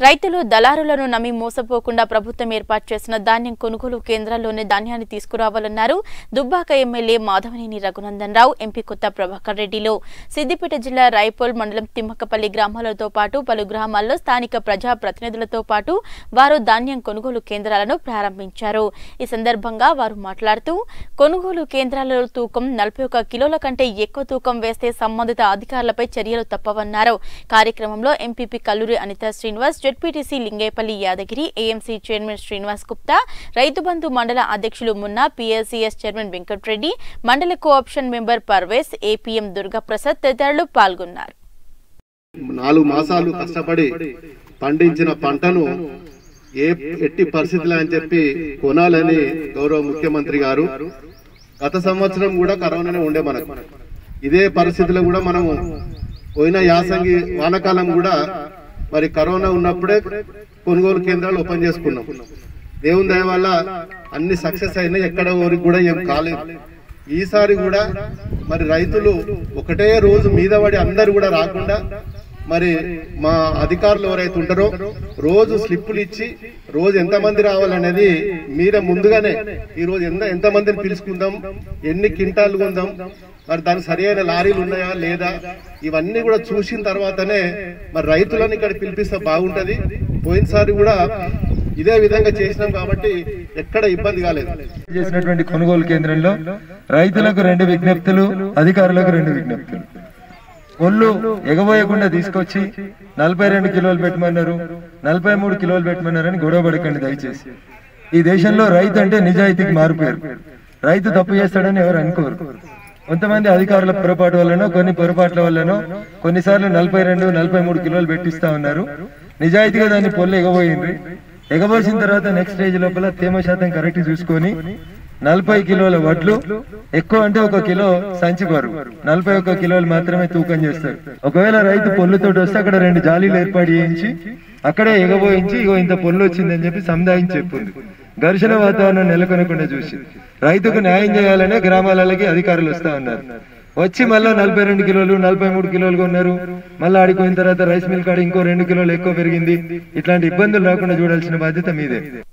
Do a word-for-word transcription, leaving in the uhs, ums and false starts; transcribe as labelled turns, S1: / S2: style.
S1: రైతులు దళారులను నమ్మి మోసపోకుండా ప్రభుత్వం ఏర్పాటు చేసిన ధాన్యం కొనుగోలు కేంద్రాల్లోనే ధాన్యాన్ని తీసుకురావాలన్నారు దుబ్బాక ఎమ్మెల్యే మాధవనేని రఘునందన్ రావు. ఎంపీ కొత్త ప్రభాకర్ రెడ్డిలో సిద్దిపేట జిల్లా రాయపోల్ మండలం తిమ్మక్కపల్లి గ్రామాలతో పాటు పలు గ్రామాల్లో స్థానిక ప్రజా ప్రతినిధులతో పాటు వారు ధాన్యం కొనుగోలు కేంద్రాలను ప్రారంభించారు. ఈ సందర్భంగా వారు మాట్లాడుతూ కొనుగోలు కేంద్రాలలో తూకం నలభై ఒక్క కిలోల కంటే ఎక్కువ తూకం వేస్తే సంబంధిత అధికారులపై చర్యలు తప్పవన్నారు. కార్యక్రమంలో MPP Kalluri Anitha Srinivas, ZPTC Lingepalli Yadagiri, AMC chairman Srinivas Gupta, Rythu Bandhu మండల అధ్యక్షులు మున్నా, పీఎల్సీఎస్ చైర్మన్ వెంకటరెడ్డి, మండల co-option member Parvez, APM Durgaprasad తదితరులు పాల్గొన్నారు.
S2: నాలుగు మాసాలు కష్టపడి పండించిన పంటను ఏ ఎట్టి పరిస్థితులు అని చెప్పి కొనాలని గౌరవ ముఖ్యమంత్రి గారు గత సంవత్సరం కూడా కరోనానే ఉండే మనకు. ఇదే పరిస్థితుల్లో కూడా మనము పోయిన యాసంగి వానకాలం కూడా మరి కరోనా ఉన్నప్పుడే కొనుగోలు కేంద్రాలు ఓపెన్ చేసుకున్నాం. దేవుని దయ వల్ల అన్ని సక్సెస్ అయినాయి, ఎక్కడ ఊరికి కూడా ఏం కాలేదు. ఈసారి కూడా మరి రైతులు ఒకటే రోజు మీద పడి అందరు కూడా రాకుండా మరి మా అధికారులు ఎవరైతే ఉంటారో రోజు స్లిప్పులు ఇచ్చి రోజు ఎంతమంది రావాలనేది మీరే ముందుగానే ఈ రోజు ఎంత ఎంతమందిని పిలుచుకుందాం, ఎన్ని కింటాలు కొందాం, మరి దానికి సరి అయిన లారీలు ఉన్నాయా లేదా, ఇవన్నీ కూడా చూసిన తర్వాతనే మరి రైతులను ఇక్కడ పిలిపిస్తే బాగుంటది. పోయినసారి కూడా ఇదే విధంగా చేసినాం కాబట్టి ఎక్కడ ఇబ్బంది కాలేదు.
S3: చేసినటువంటి కొనుగోలు కేంద్రంలో రైతులకు రెండు విజ్ఞప్తులు, అధికారులకు రెండు విజ్ఞప్తులు. ఒళ్ళు ఎగబోయకుండా తీసుకొచ్చి నలభై రెండు కిలోలు పెట్టమన్నారు, నలభై మూడు కిలోలు పెట్టమన్నారని గొడవ పడకండి దయచేసి. ఈ దేశంలో రైతు అంటే నిజాయితీకి మారుపేరు. రైతు తప్పు చేస్తాడని ఎవరు అనుకోరు. కొంతమంది అధికారుల పొరపాటు వల్లనో కొన్ని పొరపాట్ల వల్లనో కొన్నిసార్లు నలభై రెండు నలభై మూడు కిలోలు పెట్టిస్తా ఉన్నారు. నిజాయితీగా దాన్ని పొల్లు ఎగబోయింది. ఎగబోసిన తర్వాత నెక్స్ట్ స్టేజ్ లోపల తేమ శాతం కరెక్ట్ చూసుకొని నలభై కిలోల వడ్లు, ఎక్కువ అంటే ఒక కిలో సంచి బరువు, నలభై ఒక్క కిలోలు మాత్రమే తూకం చేస్తారు. ఒకవేళ రైతు పొల్లుతోటి వస్తే అక్కడ రెండు జాలీలు ఏర్పాటు చేయించి అక్కడే ఎగబోయించి ఇగో ఇంత పొల్లు వచ్చిందని చెప్పి సముదాయించి చెప్పింది. ఘర్షణ వాతావరణం నెలకొనకుండా చూసి రైతుకు న్యాయం చేయాలనే గ్రామాలకి అధికారులు వస్తా ఉన్నారు. వచ్చి మళ్ళా నలభై రెండు కిలోలు నలభై మూడు కిలోలుగా ఉన్నారు. మళ్ళీ ఆడిపోయిన తర్వాత రైస్ మిల్ కాడ ఇంకో రెండు కిలోలు ఎక్కువ పెరిగింది. ఇట్లాంటి ఇబ్బందులు రాకుండా చూడాల్సిన బాధ్యత మీదే.